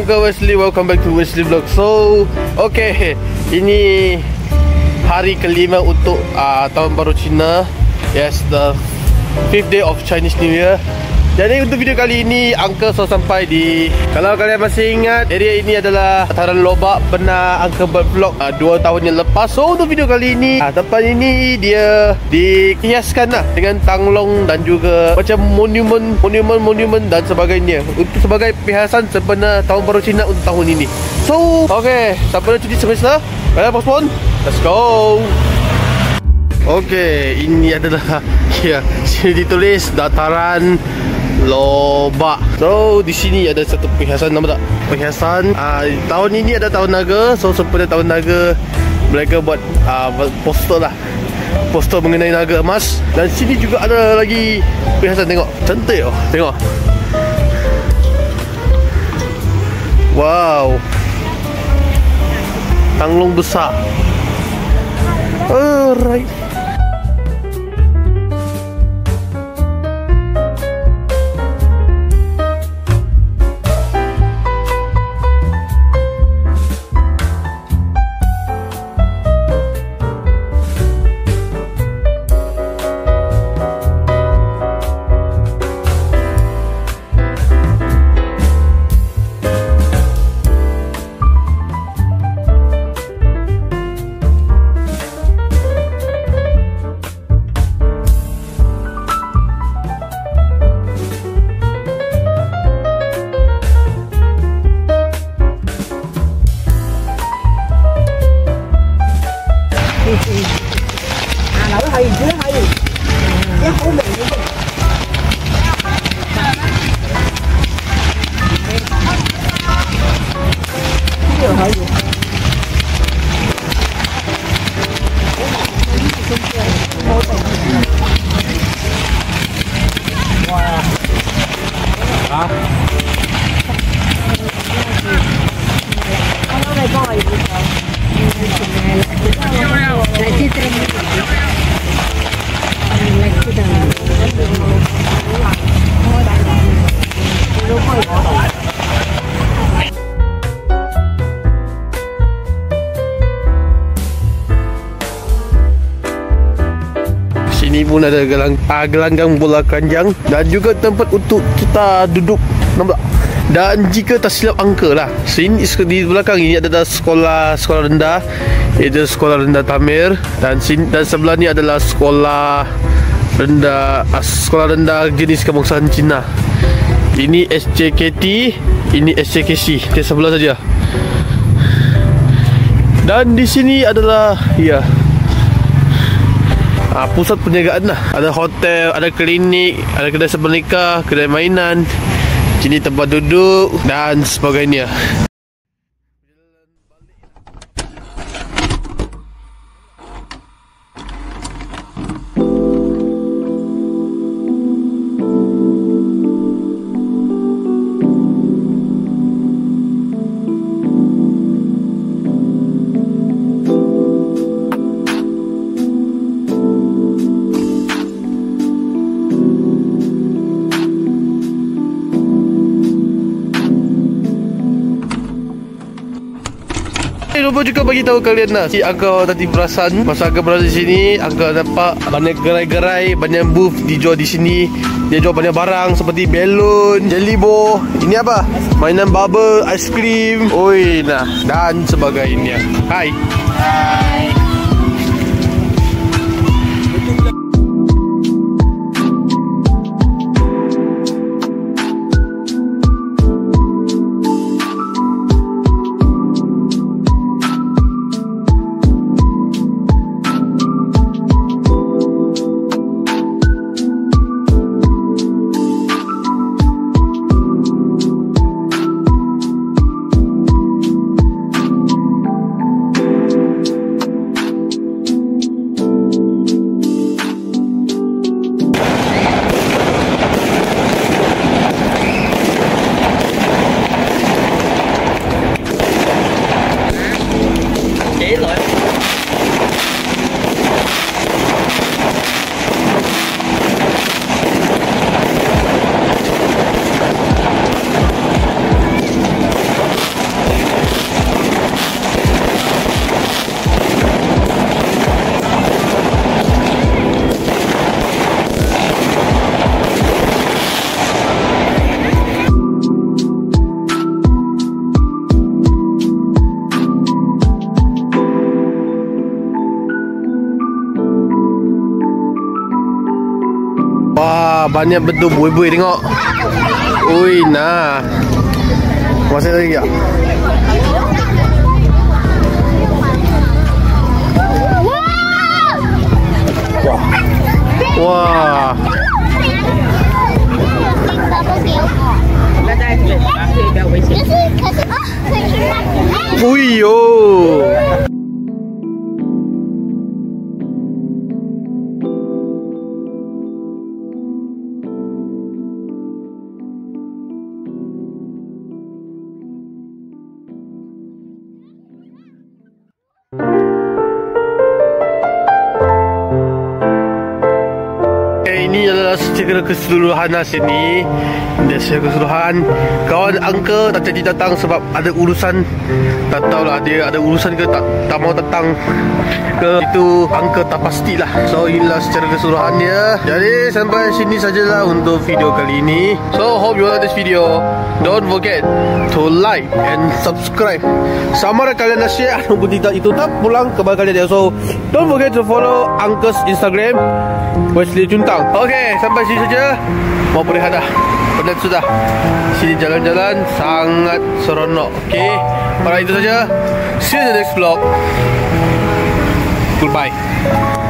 Uncle Wesley. Welcome back to Wesley Vlog. So, okay, ini hari kelima untuk tahun baru Cina. Yes, the 5th day of Chinese New Year. Jadi untuk video kali ini, Uncle sudah sampai di, kalau kalian masih ingat, area ini adalah Dataran Lobak. Pernah Uncle buat vlog 2 tahun yang lepas. So untuk video kali ini, tempat ini dia dihiaskan lah dengan tanglong dan juga macam monumen dan sebagainya, untuk sebagai perhiasan sempena tahun baru Cina untuk tahun ini. So okay, sampai cuti semester, kalian postpone, let's go. Okay, ini adalah sini ditulis Dataran Lobak. So di sini ada satu perhiasan, nampak tak? Perhiasan tahun ini ada tahun naga. So sempena tahun naga, mereka buat poster lah, poster mengenai naga emas. Dan sini juga ada lagi perhiasan. Tengok, cantik oh. Tengok, wow, tanglong besar. Alright. Nấu hơi dưới hơi cái hố mình nữa. Cái hơi gì? Wow. Hả? Nó này coi gì vậy? Sini pun ada gelanggang bola keranjang dan juga tempat untuk kita duduk, nampak? Dan jika tak silap Uncle lah, sini di belakang ini adalah sekolah rendah, iaitu sekolah rendah Tamir. Dan sebelah ni adalah sekolah rendah jenis kebangsaan Cina. Ini SJKT, ini SJKC, di sebelah saja. Dan di sini adalah pusat perniagaan lah. Ada hotel, ada klinik, ada kedai semenika, kedai mainan, sini tempat duduk dan sebagainya. Lupa juga bagi tahu kalian lah, si Uncle tadi perasan masa Uncle berada di sini, Uncle nampak banyak gerai-gerai, banyak booth dijual di sini. Dia jual banyak barang seperti belon, jellybo, ini apa? Mainan bubble, aiskrim, dan sebagainya. Hai. Wah, banyak betul buih-buih tengok. Ui, nah. Masih lagi tak? Wah. Wah. Ui yo. Ini adalah secara keseluruhan sini. Dan secara keseluruhan kawan uncle tak jadi datang sebab ada urusan. Tak tahulah dia ada urusan ke tak mau datang ke, itu uncle tak pastilah. So inilah secara keseluruhannya. Jadi sampai sini sajalah untuk video kali ini. So hope you like this video. Don't forget to like and subscribe. Sama ada kalian nak share ataupun tidak, itu tak pulang kepada kalian. So don't forget to follow uncle's Instagram, Wesley Juntang. Okay, sampai sini saja. Mau berehat dah. Penat sudah. Sini jalan-jalan sangat seronok. Okay, alright, itu saja. See you in the next vlog. Goodbye.